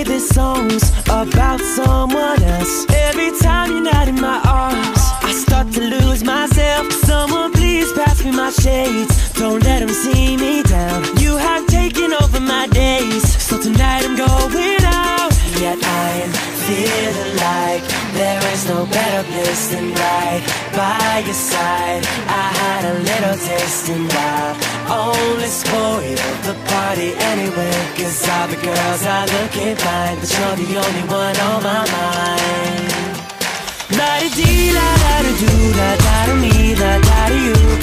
this song's about someone else. Every time you're not in my arms, I start to lose myself. Someone please pass me my shades, don't let them see me down. You have taken over my days, so tonight I'm going out. Yet I'm feeling like there is no better place than right by your side. I had a little taste and I only spoiled the party anyway, 'cause all the girls are looking fine, but you're the only one on my mind. La-di-dee, la-da-da-doo, la-da-da-me, la-da-da-you.